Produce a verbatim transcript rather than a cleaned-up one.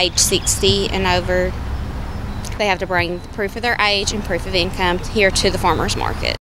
age sixty and over, they have to bring proof of their age and proof of income here to the farmers market.